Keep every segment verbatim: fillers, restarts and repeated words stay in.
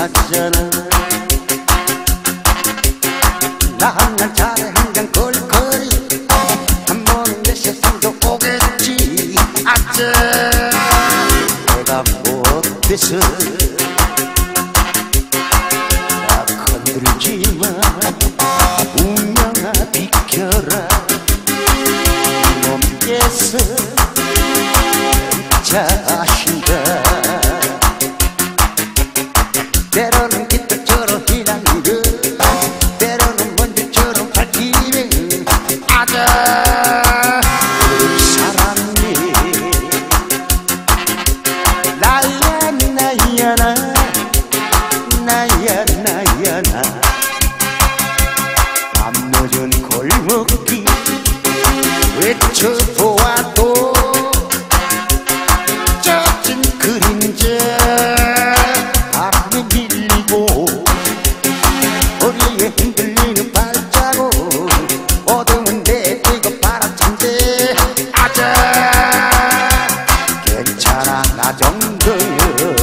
쌌잖아. 나 한 날 잘해 한잔 걸거리 한 번은 내 세상도 오겠지. 아짜 내가 뭐 어때서 나 건들지마. 운명아 비켜라. 몸께서 자신다. 때로는 깃털처럼 희랑이를 때로는 먼지처럼 밝히는 아자 사람이 나야 나야 나 나야 나야 나. 밤 늦은 골목길 외쳐보아도 젖은 그림자 바람에 밀리고 허리에 흔들리는 발자국 어두운 데 뛰고 바람찬데 아자 괜찮아 나 정도야.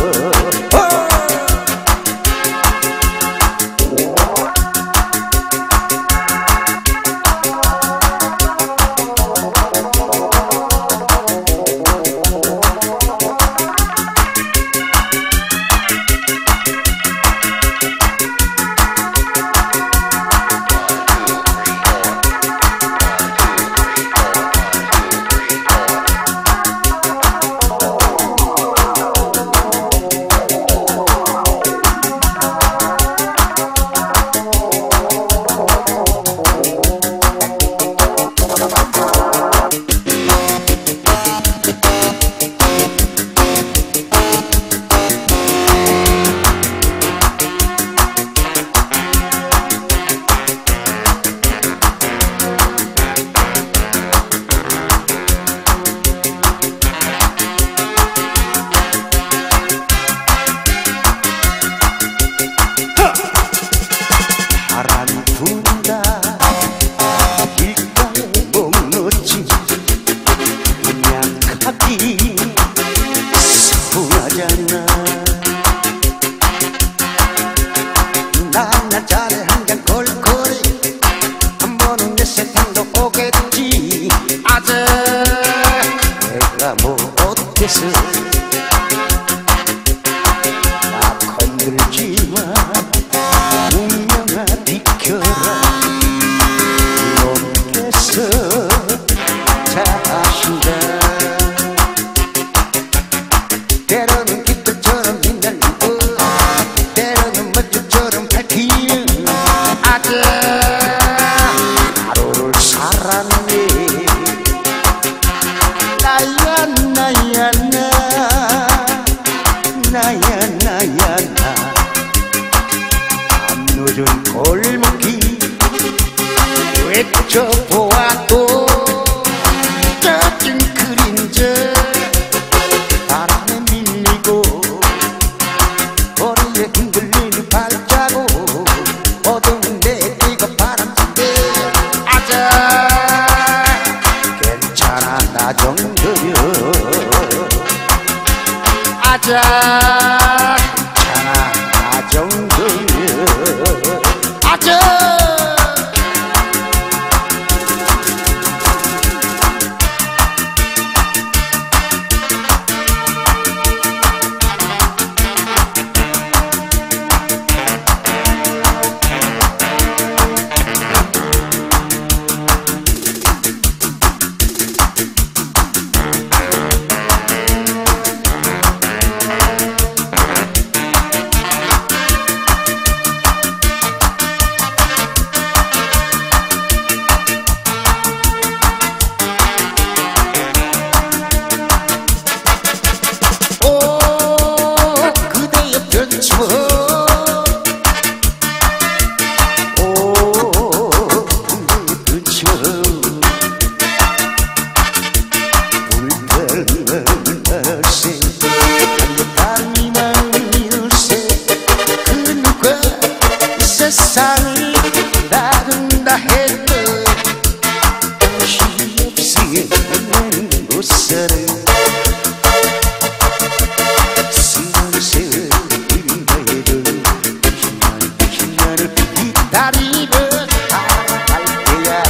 바람이 분다 길가에 목 놓지 그냥 가기 서운하잖아. 난 잘해 한잔 걸거리 한 번은 내 세상도 오겠지. 아자 내가 뭐 어때서 나 건들지마. 운명아 비켜라. 몸께서 자신다. 때로는 깃털처럼 휘날리고 때로는 멋지처럼 밝히는 아자 하루를 살았네. 나야 나야 나 나야 나야 나. 늦은 골목길 외쳐보아도 젖은 그림자 바람에 밀리고 허리에 흔들리는 발자국 어두운 데 뛰고 바람찬데 아자 괜찮아 나 정도여. 아자 괜찮아 나 정도여. 아자 다리를 따라갈 거야.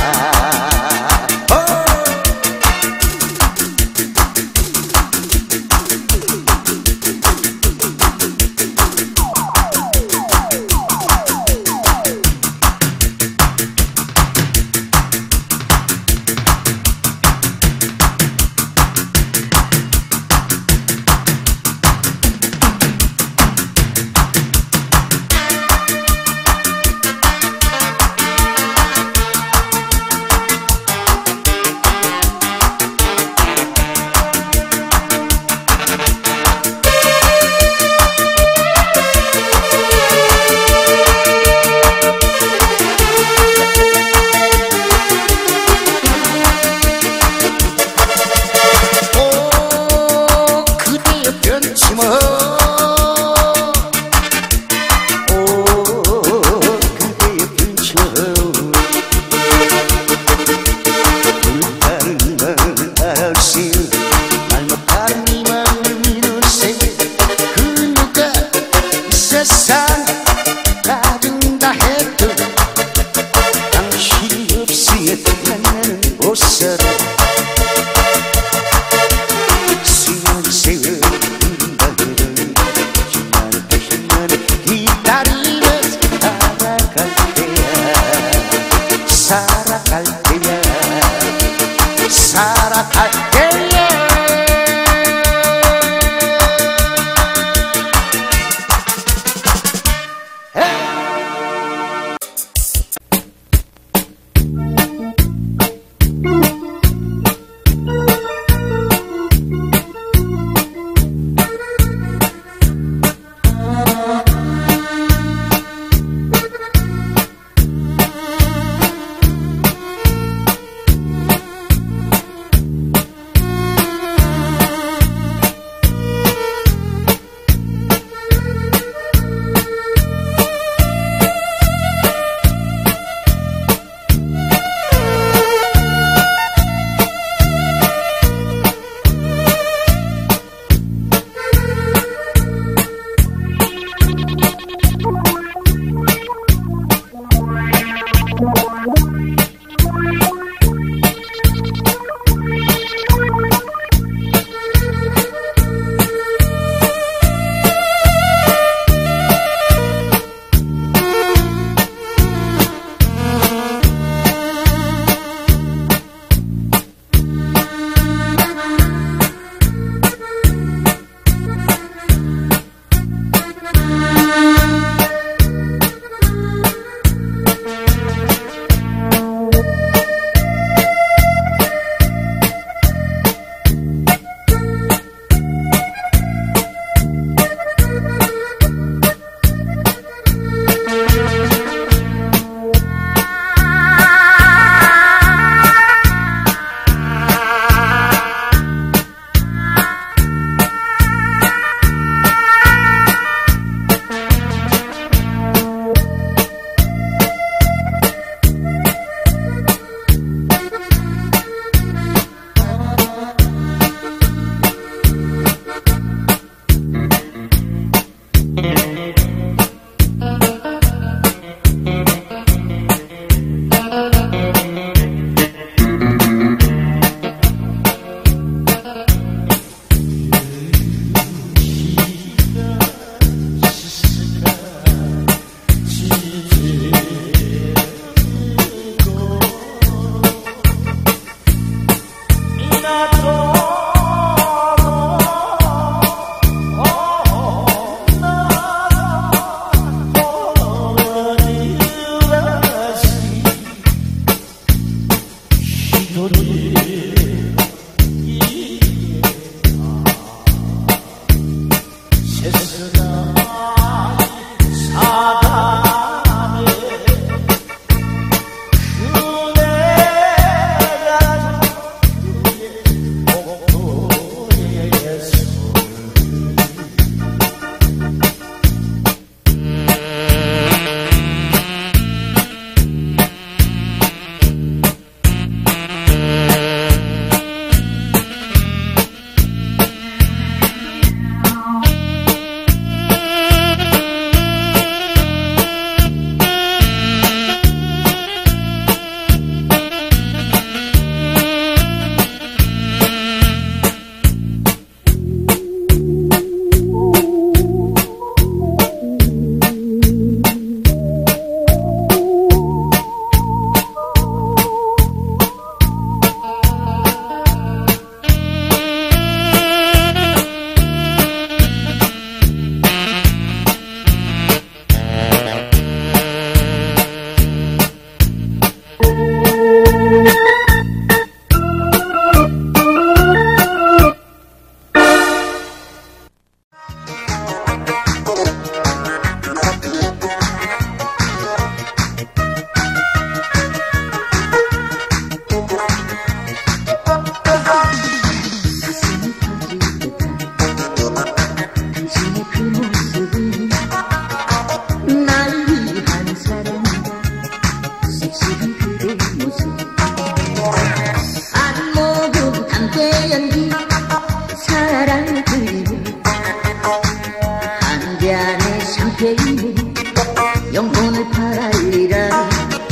상태이네. 영혼을 팔리라.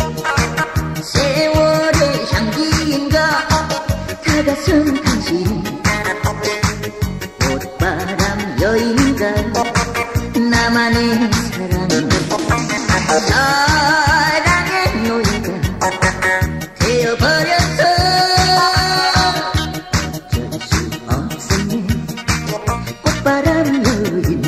세월의 향기인가 다가선 당신. 꽃바람 여인인가 나만의 사랑. 사랑의 노예가 되어버렸어. 어쩔 수 없었네 꽃바람 여인.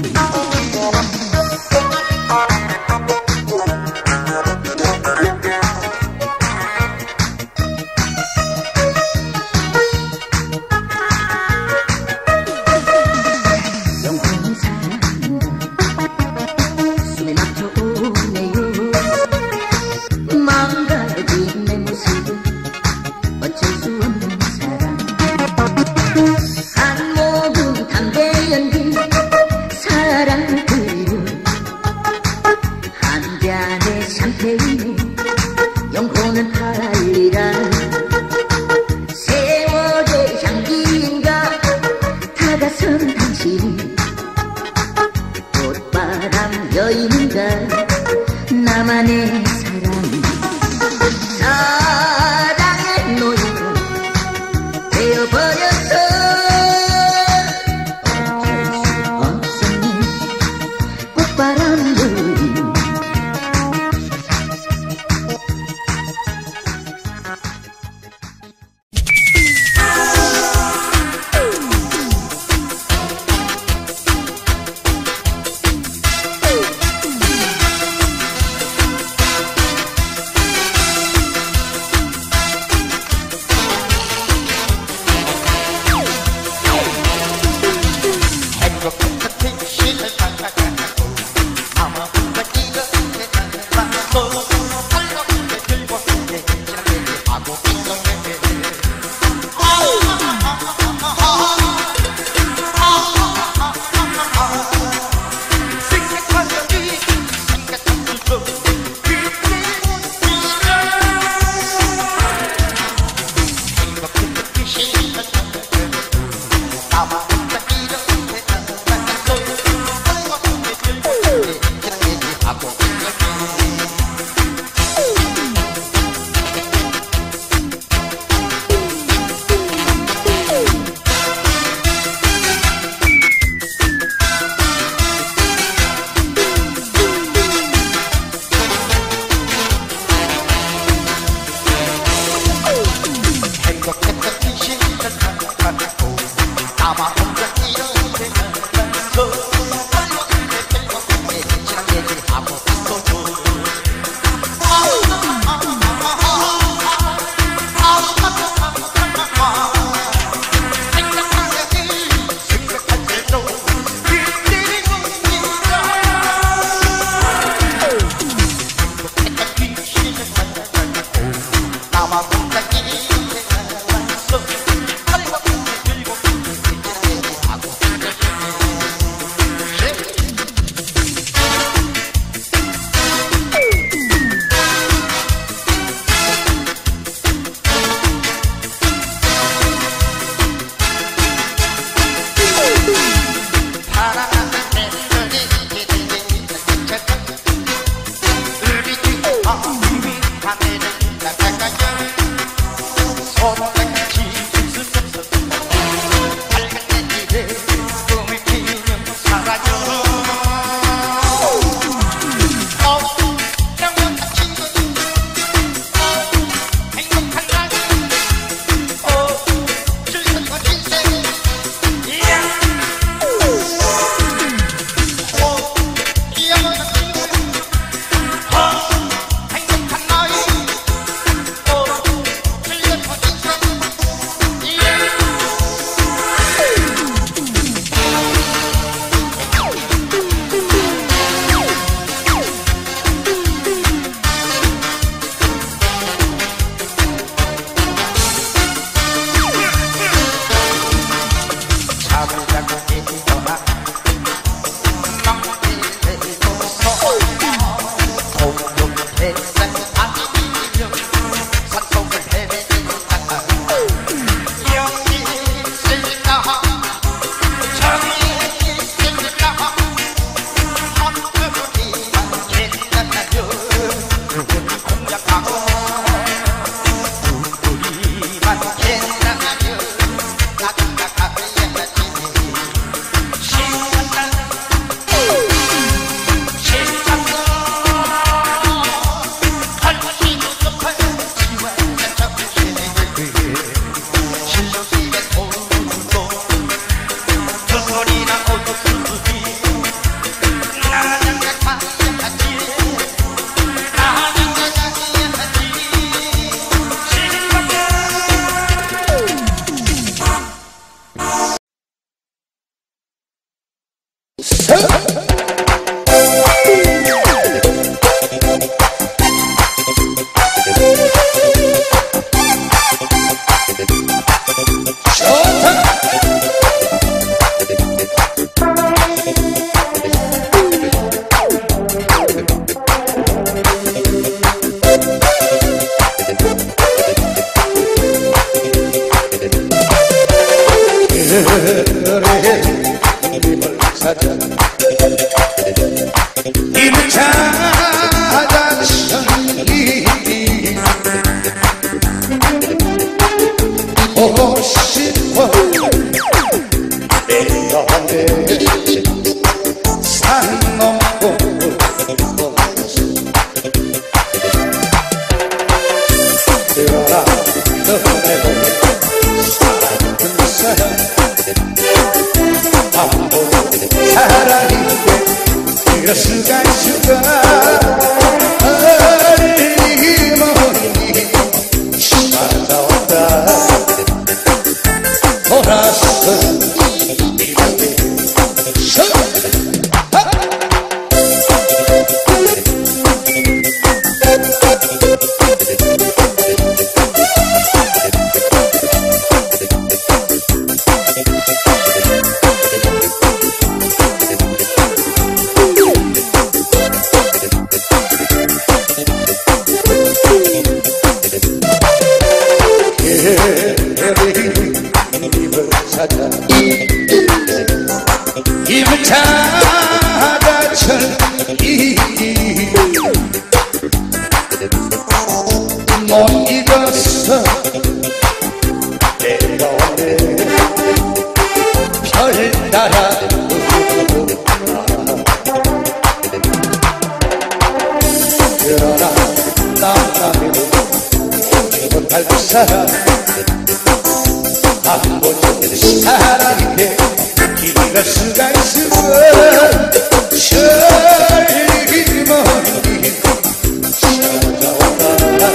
영혼이 사랑한다. 숨에 막혀오네요. 망가진 내 모습은 어쩔 수 없는 사랑. 한 모금 담배 연기 사랑을 그려. 한 잔의 샴페인에 영혼은 팔리라. 세월의 향기인가 다가선 당신. 꽃바람 여인인가 나만의 사랑. 사랑의 노예가 되어버렸어. 어쩔 수 없었네 꽃바람 여인. 힘을 찾아 천리 보고 싶어 내 옆에 산 넘고 들어라 너네도 사랑은 사랑 아무도 사랑인데 이럴 수가 있을까 어림없이 찾아온다 돌아서 이렇게 힘을 찾아 힘을 찾아 천리 못 잊었어 내가 오늘 별 따라 그러나 남남이고 못할 그 사람 한 번쯤 사랑인데 이럴 수가 있을까 저리 멀리 찾아온다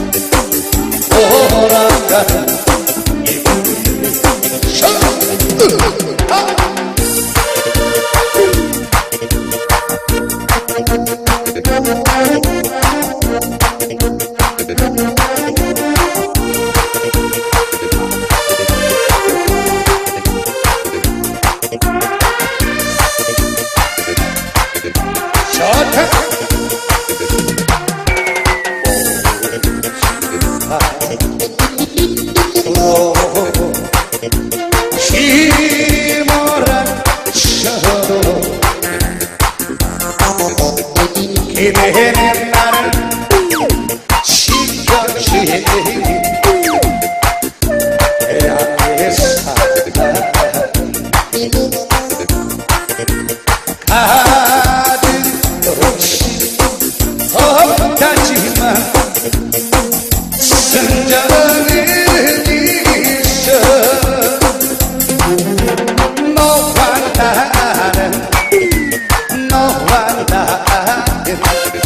돌아가는 이불이 기대는 나를 지켜주니 내 안에 살아 가진 것이 없다지만 순전은 있어 너와 나는 너와 나는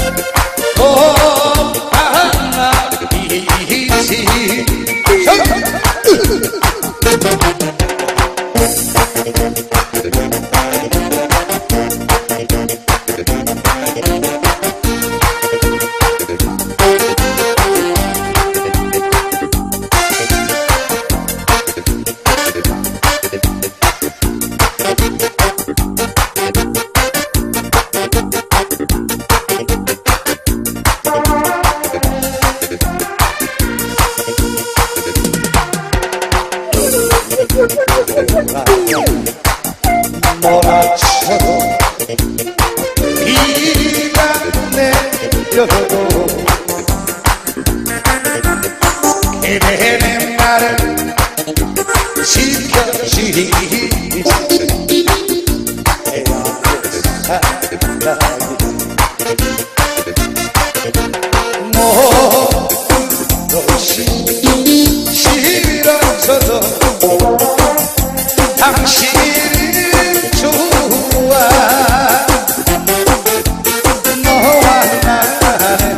몰아쳐도 비가 내려도 기대는 나를 지켜주니 내 앞에 사랑이 모든 것이 싫어져도 당신은 좋아 너와 나는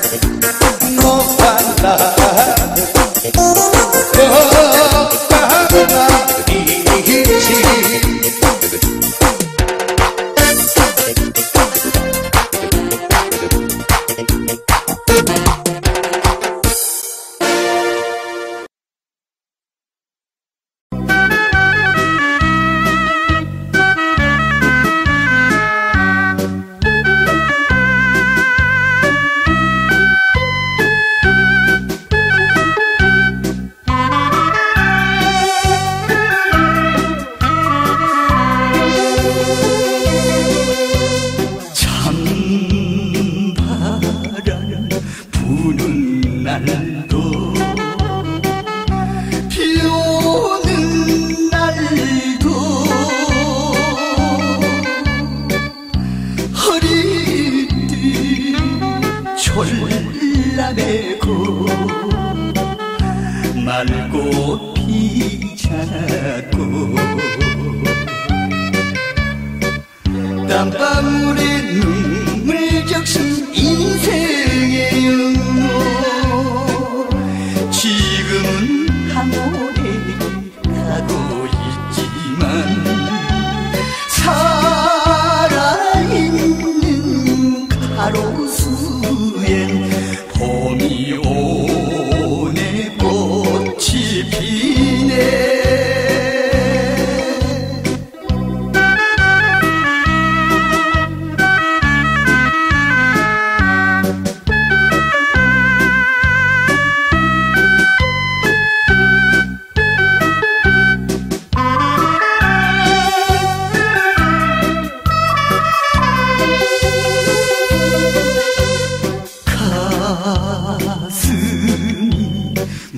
너와 나는 너가 나이지 졸라매고 맑고 피자고 땀방울에 눈물 적신 인생의 영웅 지금은 하모래 가고 있지만 살아있는 가로수엔 봄이 오네 꽃이 피네 가슴이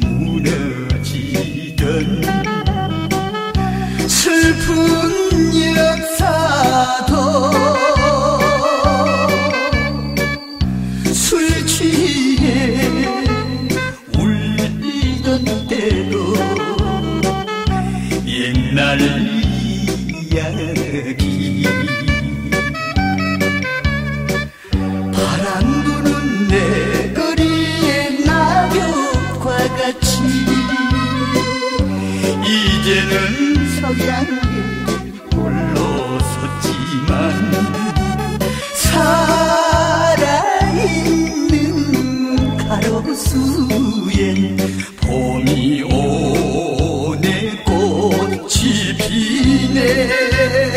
무너지던 슬픈 역사도 술 취해 울던 때도 옛날 이야기 바람 부는 내 거리에 낙엽과 같이 이제는 석양에 홀로 섰지만 살아있는 가로수엔 봄이 오네 꽃이 피네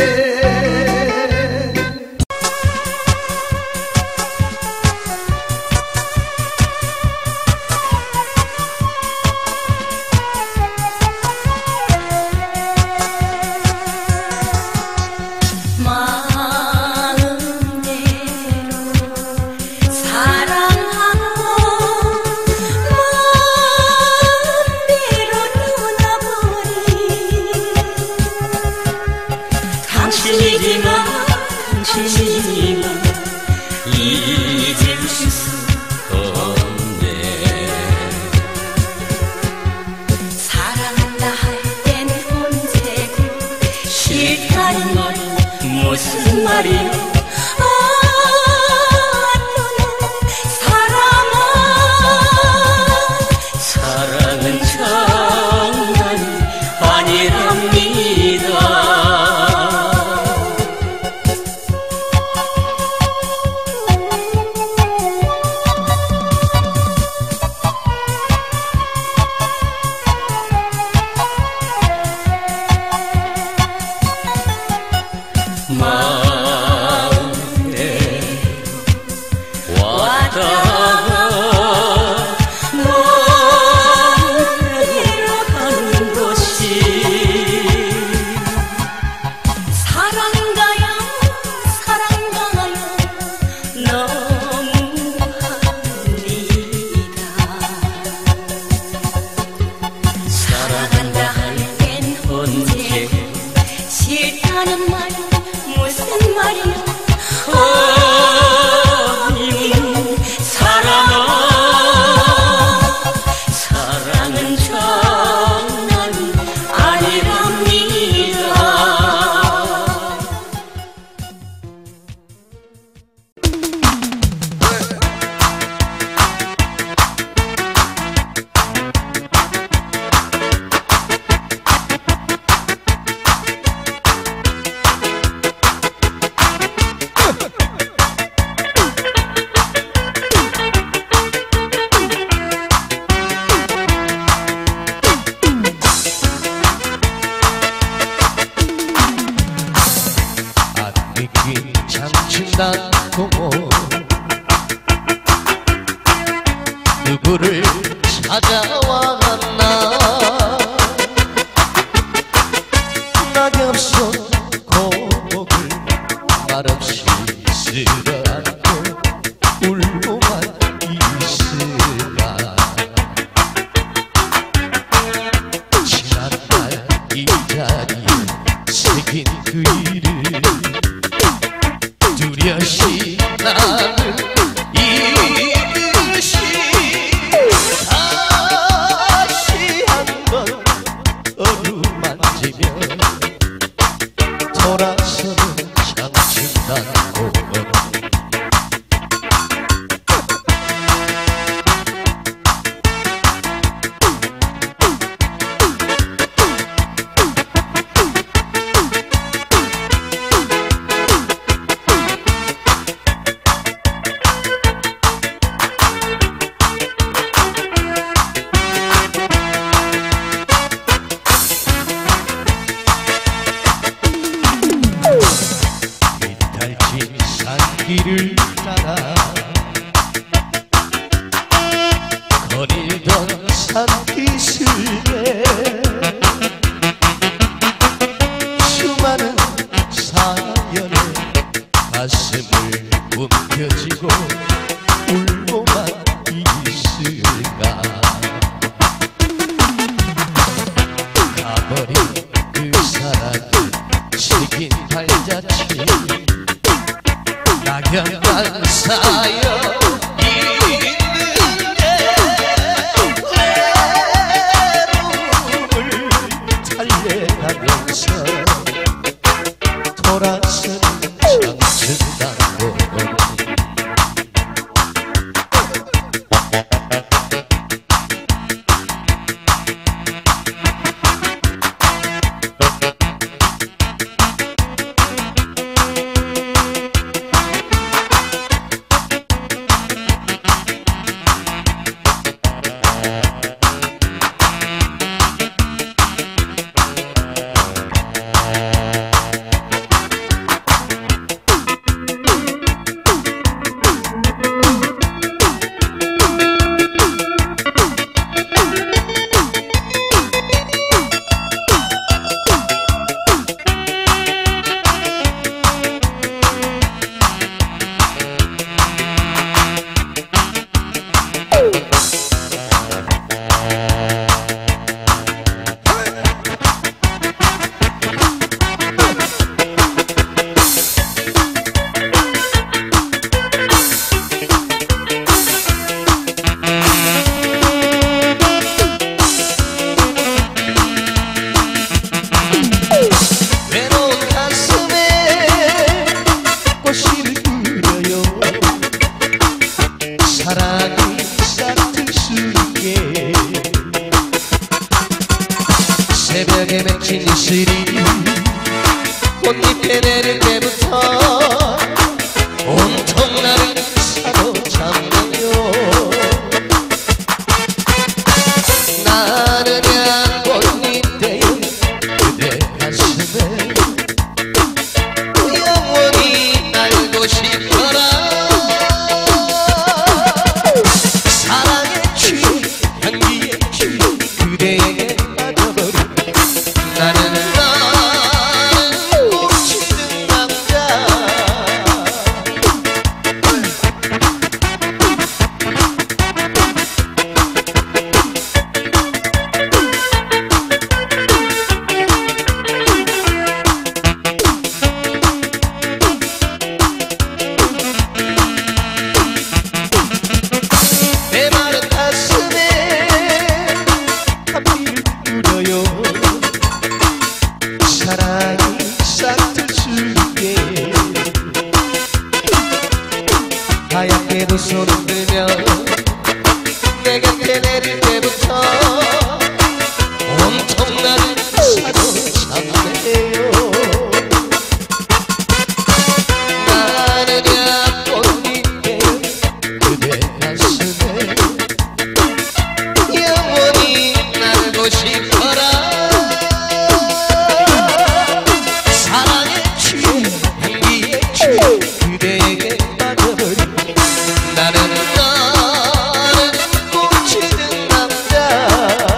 무슨 말이야? 아, 너는 사랑아, 사랑은 장난이 아니랍니다. 마음에 왔다가 너에게로 가는 것이 사랑가요 사랑가요 너무합니다. 사랑한다 할 땐 언제 싫다는 말 무슨 말이야? 아니 사랑아 사랑은 장난이 아니랍니다. 느낌 잠친다고 누구를 찾아왔나 낙엽속 고목을 말없이 쓸어안고 울고만 있으라 지난날 이 자리에 새긴 그 일을 뚜렷이 나는 잊지 산길을 따라 거닐던 산기슭에 수많은 사연에 가슴을 움켜쥐고 울고만 있을까. 가버린 그 사랑이 시긴 발자취 낙엽만 쌓여 있는데 외로움을 달래가면서 돌아서는 장춘단고 사랑이 싹틀 수있게 새벽에 맺힌 이슬이 꽃잎에 내릴 때부터 온통 나를 사로잡네요. 나는 양꽃잎대요 그대 가슴에 영원히 알고 싶어라. 그대에게 빠져버린 나는 나는 꽂히는 남자. 내 마른 가슴에 사랑이 싹틀 수있게 하얗게도 손을 들며 내 곁에 내릴 때부터 온통 나를 사로잡네요. 나는 약꽃잎에 그대 가슴에 영원히 알고 싶어라. 그대에게 빠져버린 나는 나는 꽂히는 남자.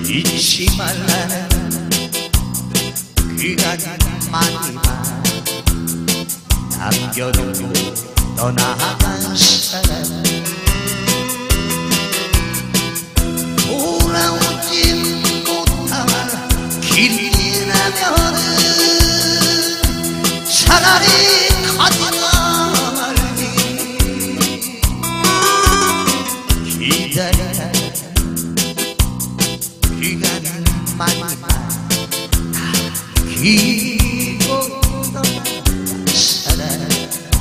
잊지 말라는 그간만이만 남겨두고 떠나간 사람 돌아오지 못할 길이라면은 차라리 가지마 말기 기다려 그간만이만 기고 떠나간 사람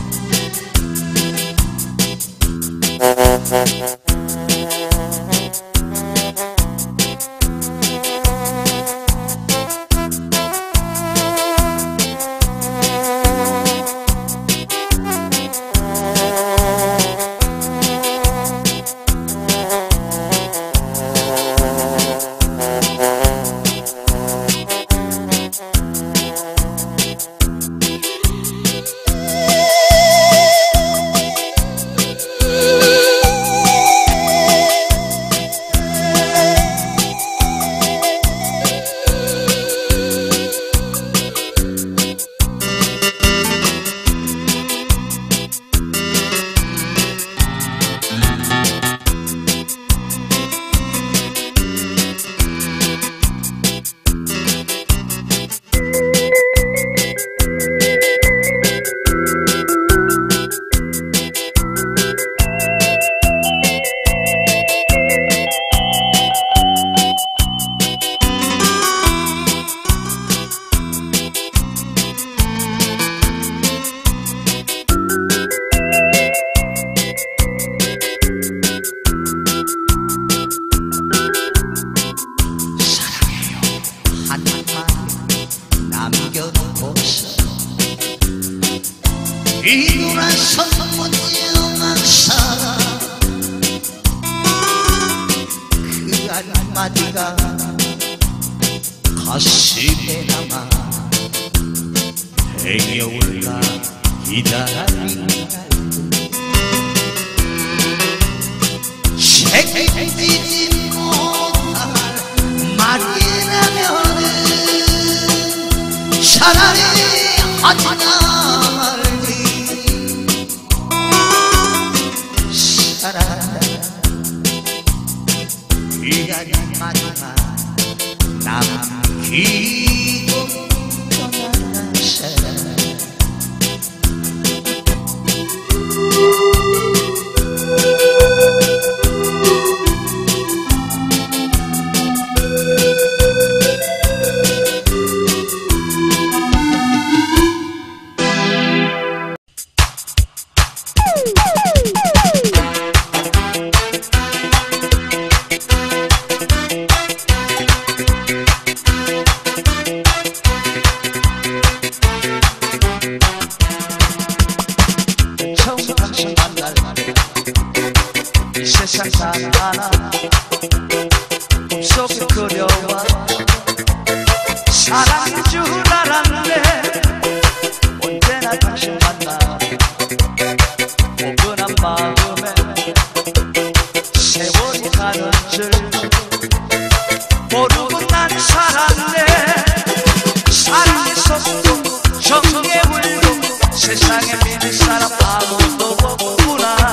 이돌아선 못지어만 살아 그 한마디가 가슴에 남아 행여울까 기다린다 책임지지 못할 말이라면은 차라리 하지마 그간만이만 남기고 떠나간 사람 세상 사람 하나 꿈속에 그려와 사랑인 줄 알았네 언제나 당신 만나 포근한 마음에 세월이 가는 줄 모르고 난 살았네 사랑했었고 정에 울고 세상에 믿는 사람 아무도 없구나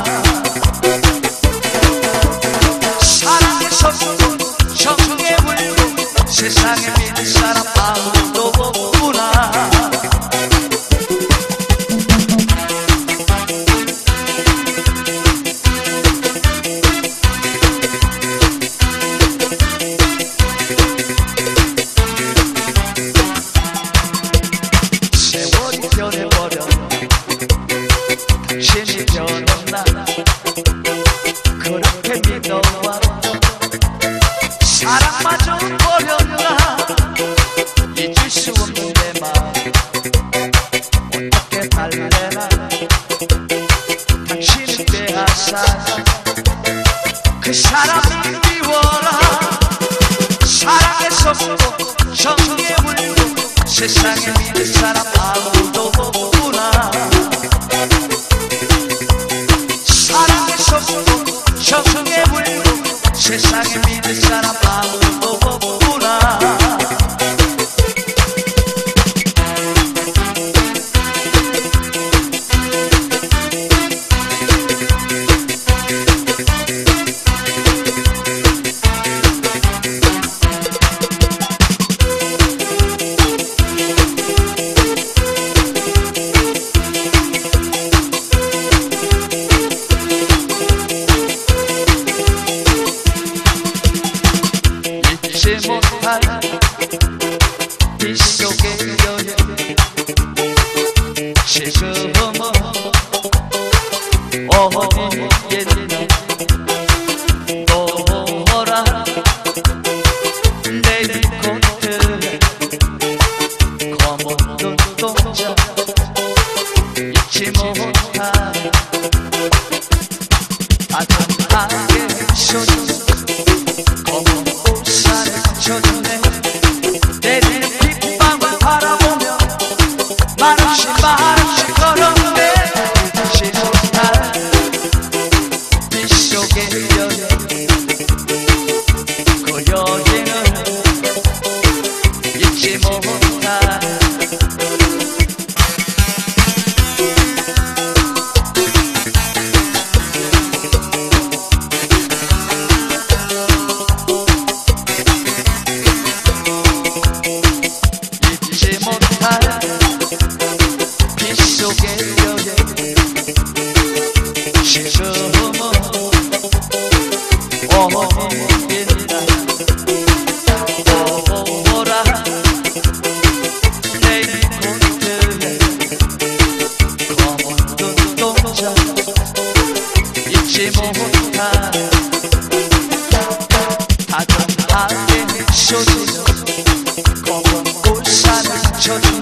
정에 울고 세상에 믿는 사람 아무도 없구나 세월이 변해버려 당신이 변했나 그렇게 믿어와 사랑마저 버렸나 잊을 수 없는 내 마음 어떻게 달래나 당신은 빼앗아 그 사랑을 비워라 사랑했었고 정에 울고 세상에 믿는 사람 아무도 없구나 사랑했었고 정에 울고 세상에 세상에 믿을 사람 아무도 없구나. 잊지 못할 빗속의 여행 지금은 어디에나 너라 내 곁에 검은 눈동자 잊지 못할 아담하게 소리 검은 우산을 젖어내 내리는 빗방울 바라보며 말없이 말없이 걸었네. 잊지 못할 빗속의 여행 그 여행은 잊지 못할 잊지 못할 빗속의 여행 지금은 어디에나 오라 내 곁에 검은 눈동자 잊지 못할 다정하게 소리로 검은 우산을 젖어